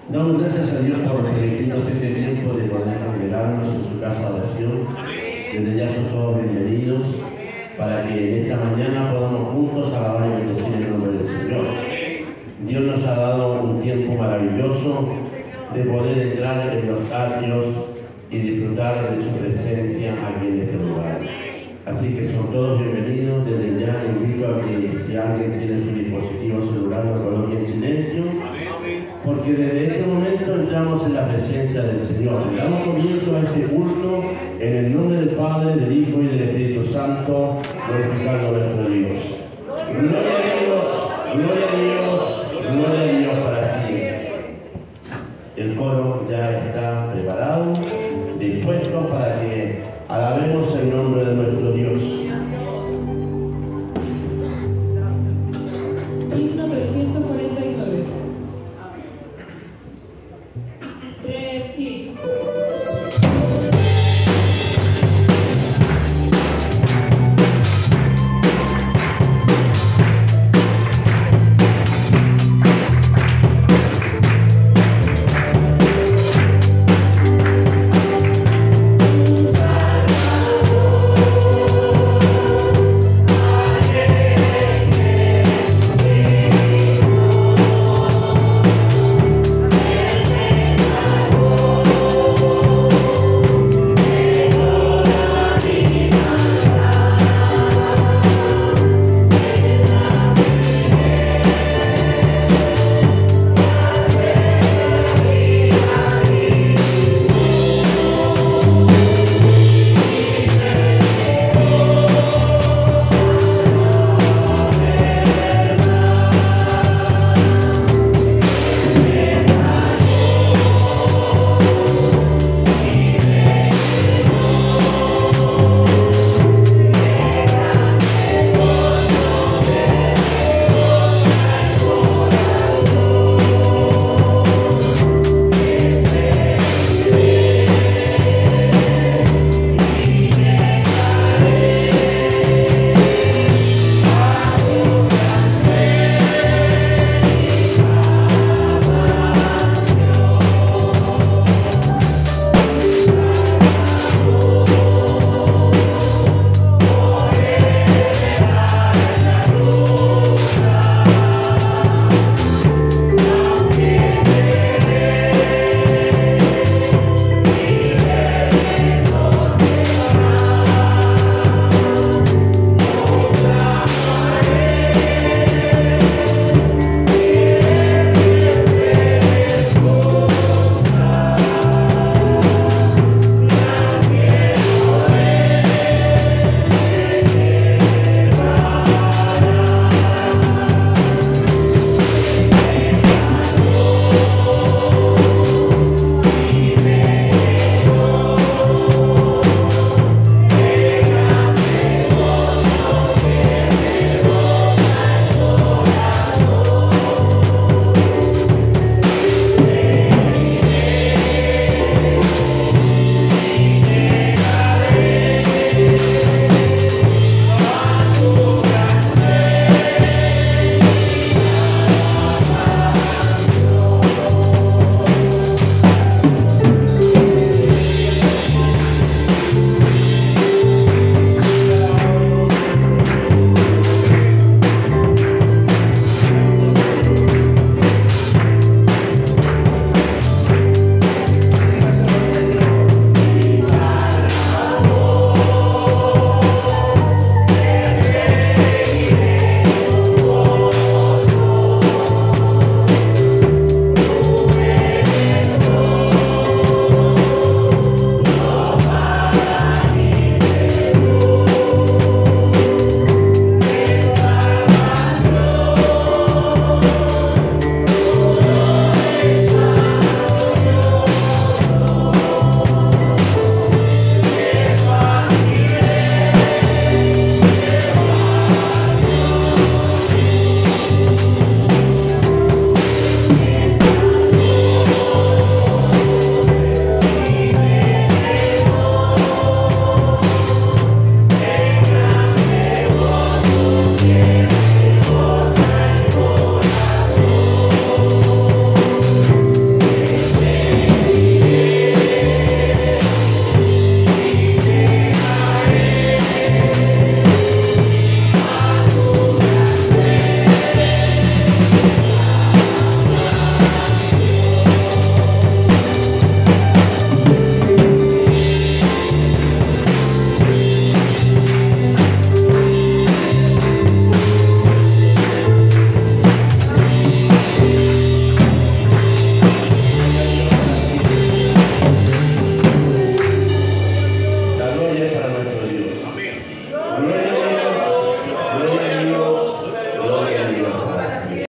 Damos gracias a Dios por permitirnos este tiempo de poder congregarnos en su casa de oración. Desde ya son todos bienvenidos para que en esta mañana podamos juntos alabar y bendecir el nombre del Señor. Dios nos ha dado un tiempo maravilloso de poder entrar en los atrios y disfrutar de su presencia aquí en este lugar. Así que son todos bienvenidos. Desde ya invito a que si alguien tiene su dispositivo celular lo coloque en silencio, porque desde este momento entramos en la presencia del Señor. Le damos comienzo a este culto en el nombre del Padre, del Hijo y del Espíritu Santo, glorificando a nuestro Dios. Gloria a Dios, gloria a Dios, gloria a Dios para siempre. El coro ya está preparado.